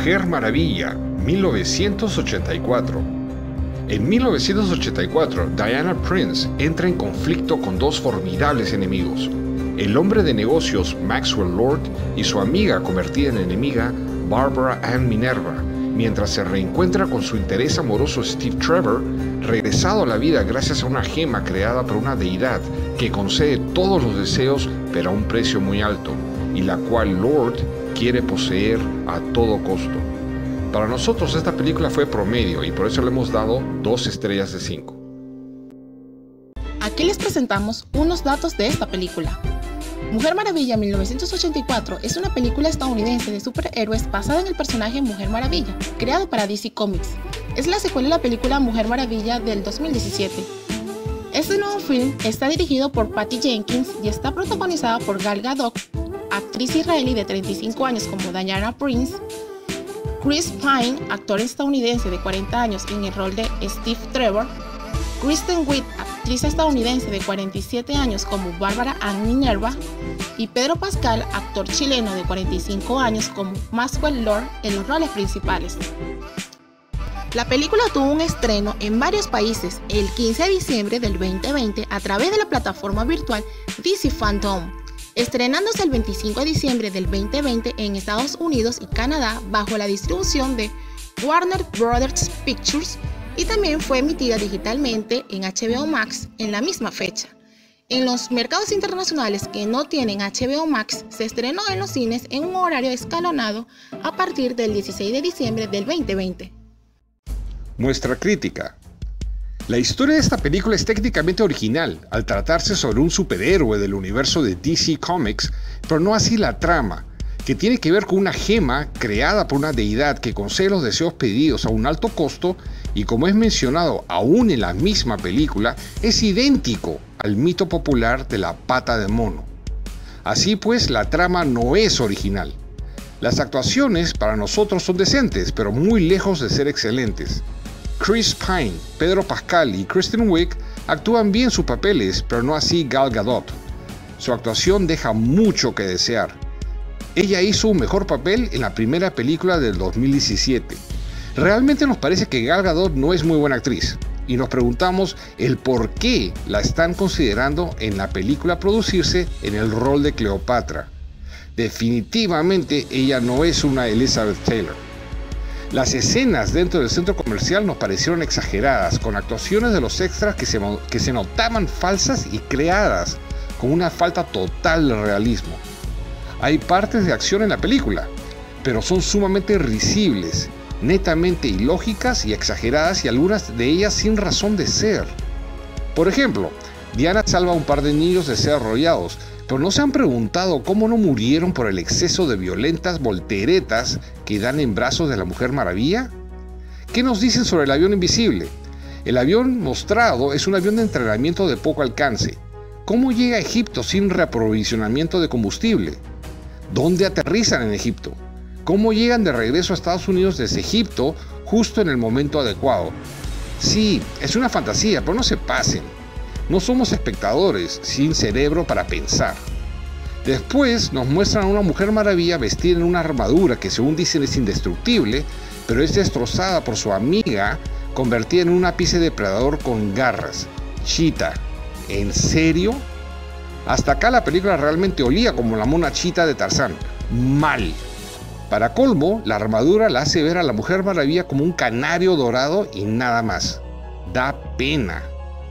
Mujer Maravilla, 1984. En 1984, Diana Prince entra en conflicto con dos formidables enemigos: el hombre de negocios Maxwell Lord y su amiga convertida en enemiga, Barbara Ann Minerva, mientras se reencuentra con su interés amoroso Steve Trevor, regresado a la vida gracias a una gema creada por una deidad que concede todos los deseos pero a un precio muy alto, y la cual Lord quiere poseer a todo costo. Para nosotros esta película fue promedio y por eso le hemos dado 2 estrellas de 5. Aquí les presentamos unos datos de esta película. Mujer Maravilla 1984 es una película estadounidense de superhéroes basada en el personaje Mujer Maravilla, creado para DC Comics. Es la secuela de la película Mujer Maravilla del 2017. Este nuevo film está dirigido por Patty Jenkins y está protagonizada por Gal Gadot, actriz israelí de 35 años como Diana Prince, Chris Pine, actor estadounidense de 40 años en el rol de Steve Trevor, Kristen Wiig, actriz estadounidense de 47 años como Barbara Ann Minerva, y Pedro Pascal, actor chileno de 45 años como Maxwell Lord en los roles principales. La película tuvo un estreno en varios países el 15 de diciembre del 2020 a través de la plataforma virtual DC Fandom, estrenándose el 25 de diciembre del 2020 en Estados Unidos y Canadá bajo la distribución de Warner Brothers Pictures, y también fue emitida digitalmente en HBO Max en la misma fecha. En los mercados internacionales que no tienen HBO Max, se estrenó en los cines en un horario escalonado a partir del 16 de diciembre del 2020. Nuestra crítica. La historia de esta película es técnicamente original, al tratarse sobre un superhéroe del universo de DC Comics, pero no así la trama, que tiene que ver con una gema creada por una deidad que concede los deseos pedidos a un alto costo y, como es mencionado aún en la misma película, es idéntico al mito popular de la pata de mono. Así pues, la trama no es original. Las actuaciones para nosotros son decentes, pero muy lejos de ser excelentes. Chris Pine, Pedro Pascal y Kristen Wiig actúan bien sus papeles, pero no así Gal Gadot. Su actuación deja mucho que desear. Ella hizo un mejor papel en la primera película del 2017. Realmente nos parece que Gal Gadot no es muy buena actriz, y nos preguntamos el por qué la están considerando en la película producirse en el rol de Cleopatra. Definitivamente ella no es una Elizabeth Taylor. Las escenas dentro del centro comercial nos parecieron exageradas, con actuaciones de los extras que se notaban falsas y creadas, con una falta total de realismo. Hay partes de acción en la película, pero son sumamente risibles, netamente ilógicas y exageradas, y algunas de ellas sin razón de ser. Por ejemplo, Diana salva a un par de niños de ser arrollados, pero ¿no se han preguntado cómo no murieron por el exceso de violentas volteretas que dan en brazos de la Mujer Maravilla? ¿Qué nos dicen sobre el avión invisible? El avión mostrado es un avión de entrenamiento de poco alcance. ¿Cómo llega a Egipto sin reaprovisionamiento de combustible? ¿Dónde aterrizan en Egipto? ¿Cómo llegan de regreso a Estados Unidos desde Egipto justo en el momento adecuado? Sí, es una fantasía, pero no se pasen. No somos espectadores sin cerebro para pensar. Después nos muestran a una Mujer Maravilla vestida en una armadura que, según dicen, es indestructible, pero es destrozada por su amiga, convertida en un ápice depredador con garras. Cheetah. ¿En serio? Hasta acá la película realmente olía como la mona Cheetah de Tarzán. Mal. Para colmo, la armadura la hace ver a la Mujer Maravilla como un canario dorado y nada más. Da pena.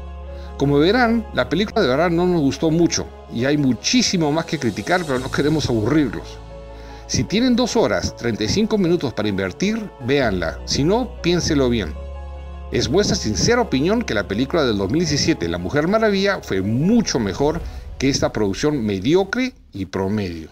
Como verán, la película de verdad no nos gustó mucho y hay muchísimo más que criticar, pero no queremos aburrirlos. Si tienen 2 horas, 35 minutos para invertir, véanla. Si no, piénselo bien. Es vuestra sincera opinión que la película del 2017, La Mujer Maravilla, fue mucho mejor que esta producción mediocre y promedio.